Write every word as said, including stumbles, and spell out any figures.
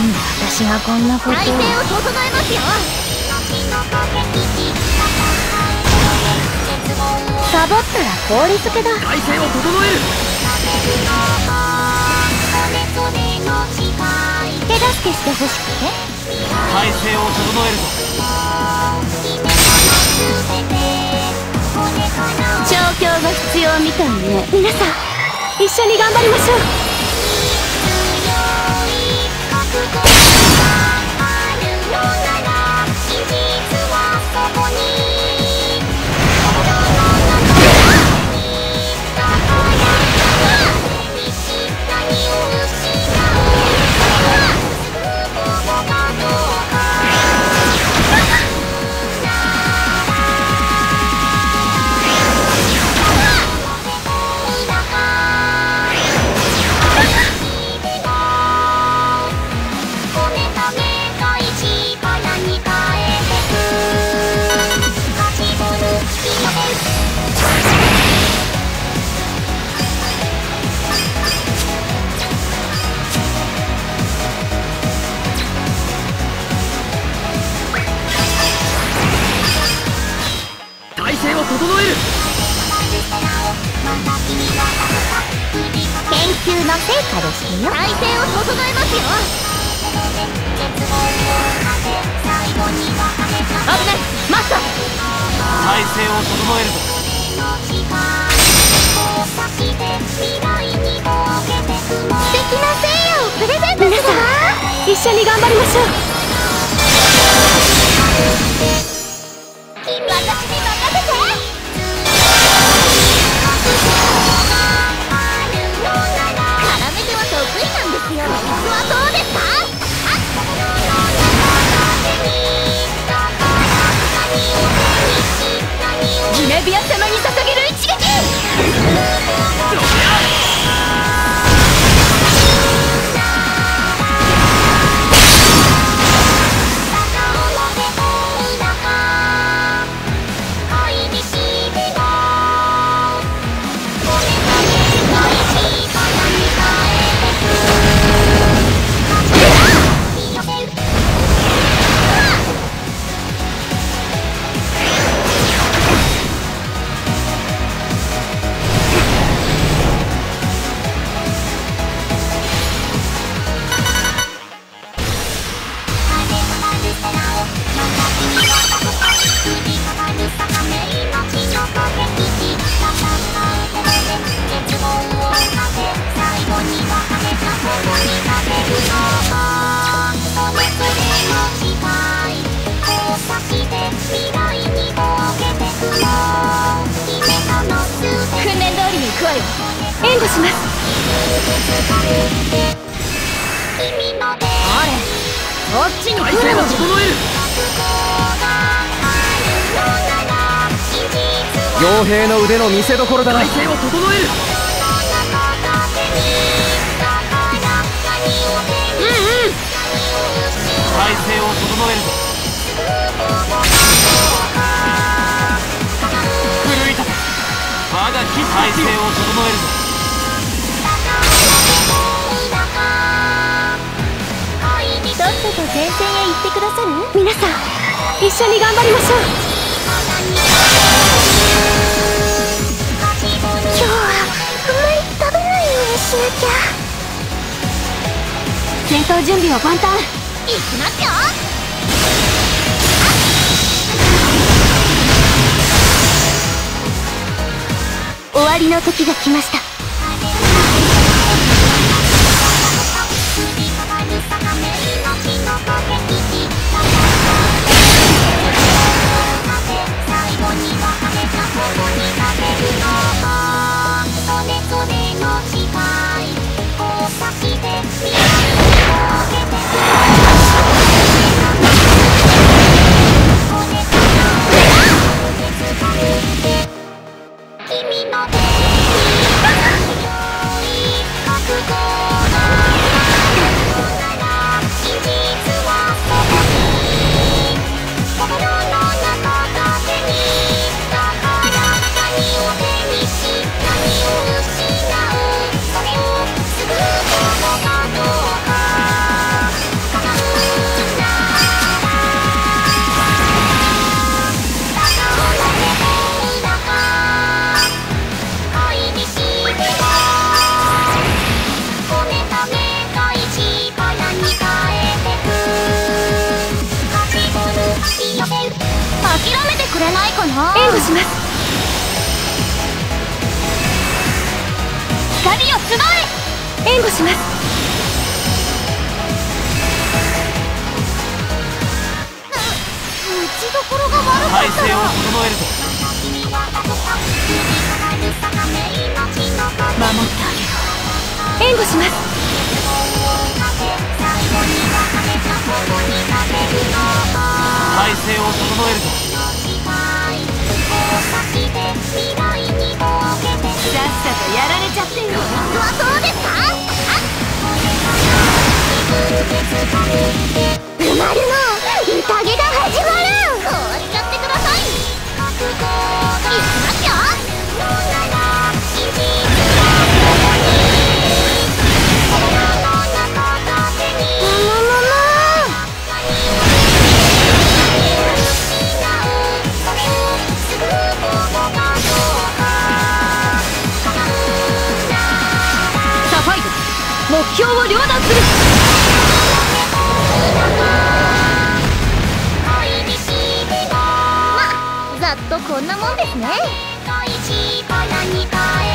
私がこんなことを。 体勢を整えますよ。 サボったら氷漬けだ。 体勢を整える。 手助けしてほしくて。 体勢を整えるぞ。 調教が必要みたいね。皆さん一緒に頑張りましょう。 体勢を整える。 研究の成果ですよ。 体勢を整えますよ。危ない、マスター。 体勢を整えるぞ。 素敵な聖夜をプレゼントするわ。皆さん一緒に頑張りましょう。 私に任せて。絡めては得意なんですよ。実はどうですか。ギネビア様に捧げる一撃。訓練通りに行くわよ。 援護します。 あれ、こっちに体勢を整える。傭兵の腕の見せ所だな。体勢を整える。 うんうん。 体勢を整えるぞ。奮い立て。我が気体勢を整えるぞ。 とっとと前線へ行ってくださる。皆さん一緒に頑張りましょう。今日はあんまり食べないようにしなきゃ。戦闘準備は万端。 行きますよ。 終わりの時が来ました。 君の手れないかな。 援護します。 光を集え。 援護します。 打ちどころが悪かったな。 体勢を整えると守ってあげろ。 援護します。 体勢を整えるとさっさとやられちゃってよ。はどうですか。うまるの宴が始まる。こうしちゃってください。いきますよ。目標を両断する。まあざっとこんなもんですね。